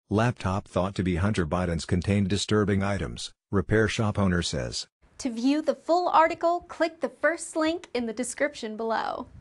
Laptop thought to be Hunter Biden's contained disturbing items, repair shop owner says. To view the full article, click the first link in the description below.